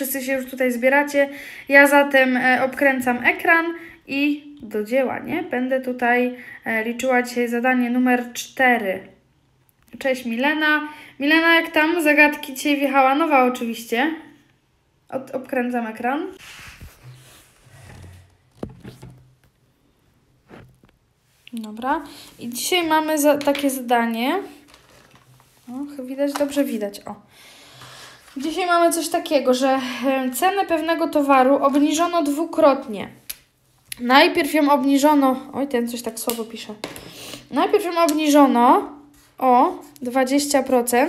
Wszyscy się już tutaj zbieracie. Ja zatem obkręcam ekran i do dzieła, nie? Będę tutaj liczyła dzisiaj zadanie numer 4. Cześć Milena. Milena, jak tam? Zagadki dzisiaj wjechała nowa oczywiście. Obkręcam ekran. Dobra. I dzisiaj mamy takie zadanie. O, widać? Dobrze widać. O. Dzisiaj mamy coś takiego, że cenę pewnego towaru obniżono dwukrotnie. Najpierw ją obniżono... Oj, ten coś tak słabo pisze. Najpierw ją obniżono o 20%,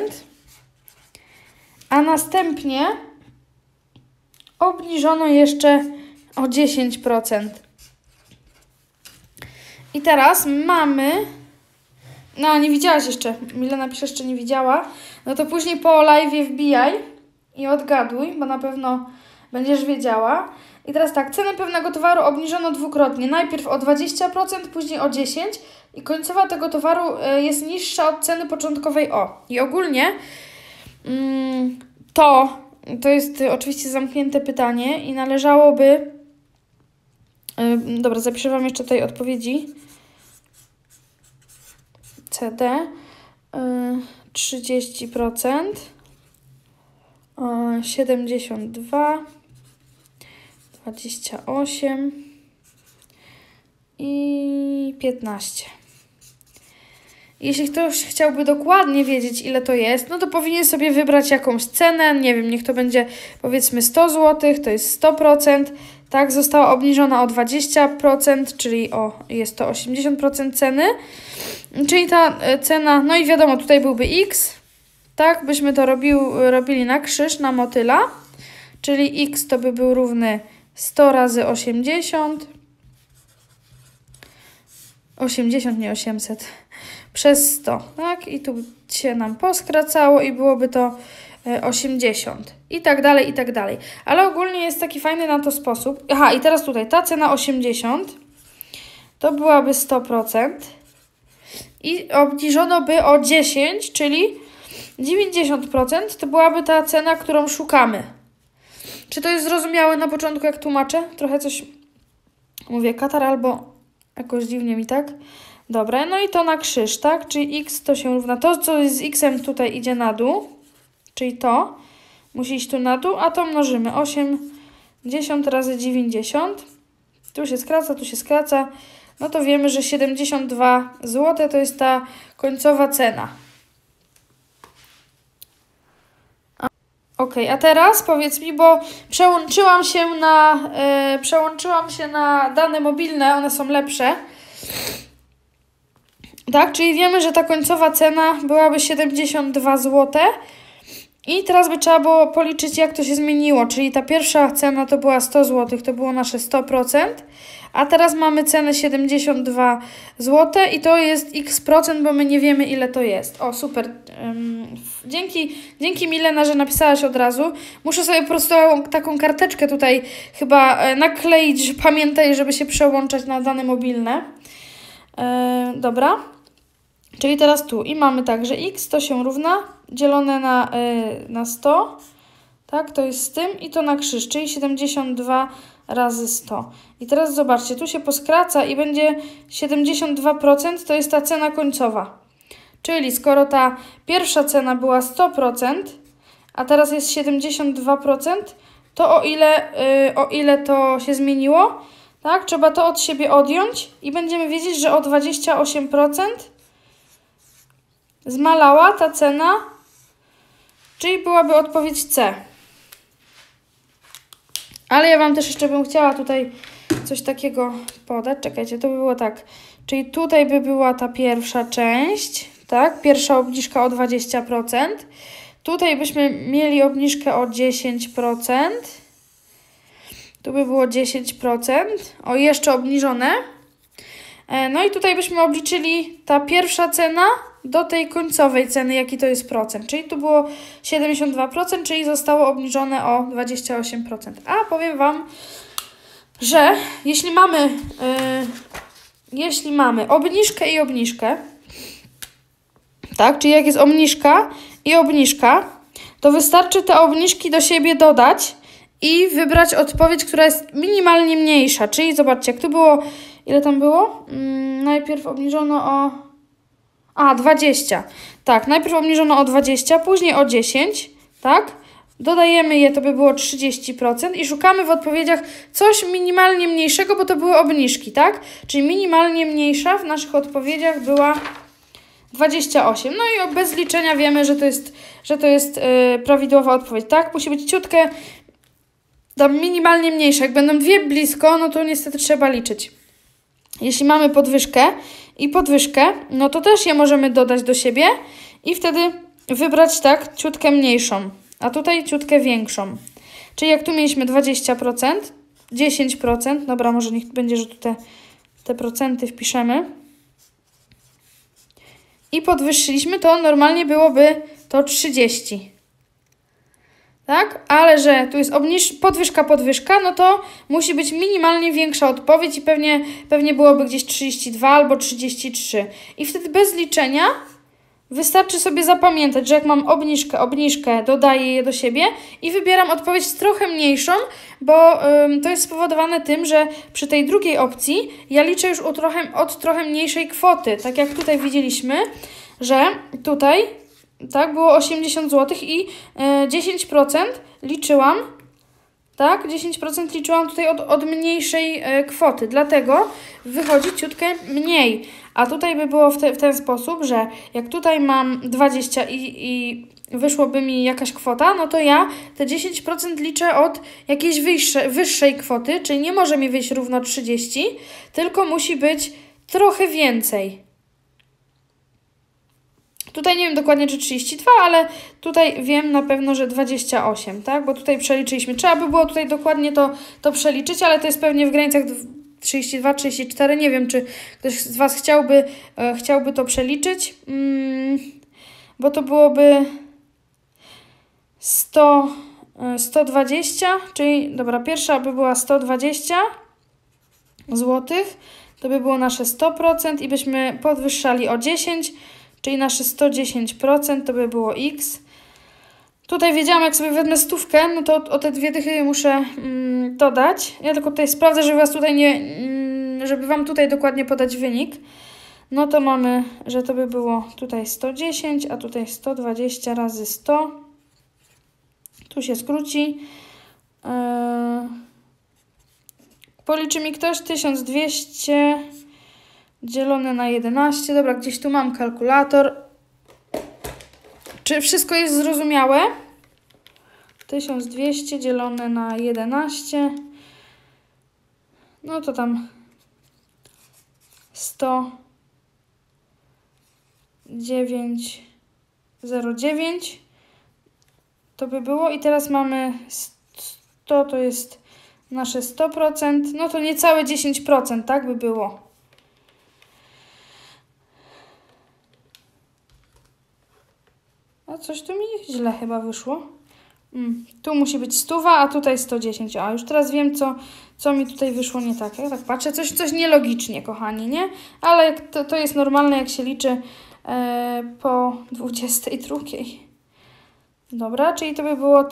a następnie obniżono jeszcze o 10%. I teraz mamy... No, nie widziałaś jeszcze. Milena pisze, jeszcze nie widziała. No to później po live'ie wbijaj i odgaduj, bo na pewno będziesz wiedziała. I teraz tak, cenę pewnego towaru obniżono dwukrotnie. Najpierw o 20%, później o 10%. I końcowa tego towaru jest niższa od ceny początkowej o. I ogólnie to jest oczywiście zamknięte pytanie i należałoby... Dobra, zapiszę Wam jeszcze tutaj odpowiedzi. CD 30%, 72, 28 i 15. Jeśli ktoś chciałby dokładnie wiedzieć, ile to jest, no to powinien sobie wybrać jakąś cenę, nie wiem, niech to będzie powiedzmy 100 zł, to jest 100%, tak, została obniżona o 20%, czyli jest to 80% ceny, czyli ta cena, no i wiadomo, tutaj byłby X, tak, byśmy to robili na krzyż, na motyla, czyli X to by był równy 100 razy 80, 80, nie 800, przez 100, tak? I tu się nam poskracało i byłoby to 80. I tak dalej, i tak dalej. Ale ogólnie jest taki fajny na to sposób. Aha, i teraz tutaj ta cena 80 to byłaby 100% i obniżono by o 10, czyli 90% to byłaby ta cena, którą szukamy. Czy to jest zrozumiałe na początku, jak tłumaczę? Trochę coś mówię katar albo jakoś dziwnie mi, tak? Dobra, no i to na krzyż, tak? Czyli x to się równa... To, co jest z x-em tutaj idzie na dół, czyli to musi iść tu na dół, a to mnożymy 80 razy 90. Tu się skraca, tu się skraca. No to wiemy, że 72 zł to jest ta końcowa cena. Ok, a teraz powiedz mi, bo przełączyłam się na dane mobilne, one są lepsze. Tak, czyli wiemy, że ta końcowa cena byłaby 72 zł. I teraz by trzeba było policzyć, jak to się zmieniło. Czyli ta pierwsza cena to była 100 zł, to było nasze 100%. A teraz mamy cenę 72 zł i to jest x%, bo my nie wiemy, ile to jest. O, super. Dzięki Milena, że napisałaś od razu. Muszę sobie po prostu taką karteczkę tutaj chyba nakleić, że pamiętaj, żeby się przełączać na dane mobilne. Dobra. Czyli teraz tu i mamy tak, że x to się równa dzielone na 100, tak, to jest z tym i to na krzyż, czyli 72 razy 100. I teraz zobaczcie, tu się poskraca i będzie 72%, to jest ta cena końcowa. Czyli skoro ta pierwsza cena była 100%, a teraz jest 72%, to o ile to się zmieniło, tak, trzeba to od siebie odjąć i będziemy wiedzieć, że o 28% zmalała ta cena, czyli byłaby odpowiedź C. Ale ja Wam też jeszcze bym chciała tutaj coś takiego podać. Czekajcie, to by było tak. Czyli tutaj by była ta pierwsza część, tak? Pierwsza obniżka o 20%. Tutaj byśmy mieli obniżkę o 10%. Tu by było 10%. O, jeszcze obniżone. No i tutaj byśmy obliczyli ta pierwsza cena do tej końcowej ceny, jaki to jest procent. Czyli tu było 72%, czyli zostało obniżone o 28%. A powiem Wam, że jeśli mamy obniżkę i obniżkę, tak, czyli jak jest obniżka i obniżka, to wystarczy te obniżki do siebie dodać i wybrać odpowiedź, która jest minimalnie mniejsza. Czyli zobaczcie, jak tu było, ile tam było? Najpierw obniżono o 20. Tak, najpierw obniżono o 20, później o 10, tak? Dodajemy je, to by było 30% i szukamy w odpowiedziach coś minimalnie mniejszego, bo to były obniżki, tak? Czyli minimalnie mniejsza w naszych odpowiedziach była 28. No i bez liczenia wiemy, że to jest prawidłowa odpowiedź, tak? Musi być ciutkę tam minimalnie mniejsza. Jak będą dwie blisko, no to niestety trzeba liczyć. Jeśli mamy podwyżkę i podwyżkę, no to też je możemy dodać do siebie i wtedy wybrać tak ciutkę mniejszą, a tutaj ciutkę większą. Czyli jak tu mieliśmy 20%, 10%, dobra, może niech będzie, że tu te procenty wpiszemy i podwyższyliśmy, to normalnie byłoby to 30. Tak? Ale że tu jest podwyżka, no to musi być minimalnie większa odpowiedź i pewnie byłoby gdzieś 32 albo 33. I wtedy bez liczenia wystarczy sobie zapamiętać, że jak mam obniżkę, dodaję je do siebie i wybieram odpowiedź trochę mniejszą, bo to jest spowodowane tym, że przy tej drugiej opcji ja liczę już od trochę mniejszej kwoty. Tak jak tutaj widzieliśmy, że tutaj tak było 80 zł i 10% liczyłam, tak? 10% liczyłam tutaj od mniejszej kwoty, dlatego wychodzi ciutkę mniej. A tutaj by było w ten sposób, że jak tutaj mam 20 i wyszłoby mi jakaś kwota, no to ja te 10% liczę od jakiejś wyższej kwoty, czyli nie może mi wyjść równo 30, tylko musi być trochę więcej. Tutaj nie wiem dokładnie, czy 32, ale tutaj wiem na pewno, że 28, tak? Bo tutaj przeliczyliśmy. Trzeba by było tutaj dokładnie to przeliczyć, ale to jest pewnie w granicach 32, 34. Nie wiem, czy ktoś z Was chciałby to przeliczyć, bo to byłoby 120, czyli dobra, pierwsza by była 120 zł, to by było nasze 100% i byśmy podwyższali o 10, czyli nasze 110% to by było x. Tutaj wiedziałam, jak sobie wezmę stówkę, no to o te dwie dychy muszę dodać. Ja tylko tutaj sprawdzę, żeby Was tutaj żeby Wam tutaj dokładnie podać wynik. No to mamy, że to by było tutaj 110, a tutaj 120 razy 100. Tu się skróci. Policzy mi ktoś 1200 dzielone na 11. Dobra, gdzieś tu mam kalkulator. Czy wszystko jest zrozumiałe? 1200 dzielone na 11. No to tam 109,09 to by było. I teraz mamy 100, to jest nasze 100%. No to niecałe 10%, tak by było. A coś tu mi źle chyba wyszło. Tu musi być 100, a tutaj 110. A już teraz wiem, co mi tutaj wyszło nie tak. Ja tak patrzę, coś nielogicznie, kochani, nie? Ale to jest normalne, jak się liczy po 22. Dobra, czyli to by było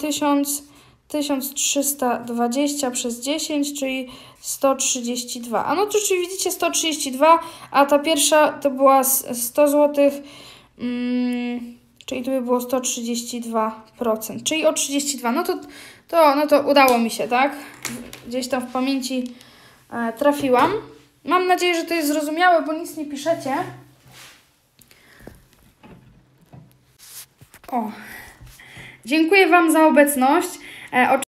1320 przez 10, czyli 132. A no to czyli widzicie 132, a ta pierwsza to była 100 zł. Czyli tu by było 132%, czyli o 32. No to udało mi się, tak? Gdzieś tam w pamięci trafiłam. Mam nadzieję, że to jest zrozumiałe, bo nic nie piszecie. O. Dziękuję Wam za obecność.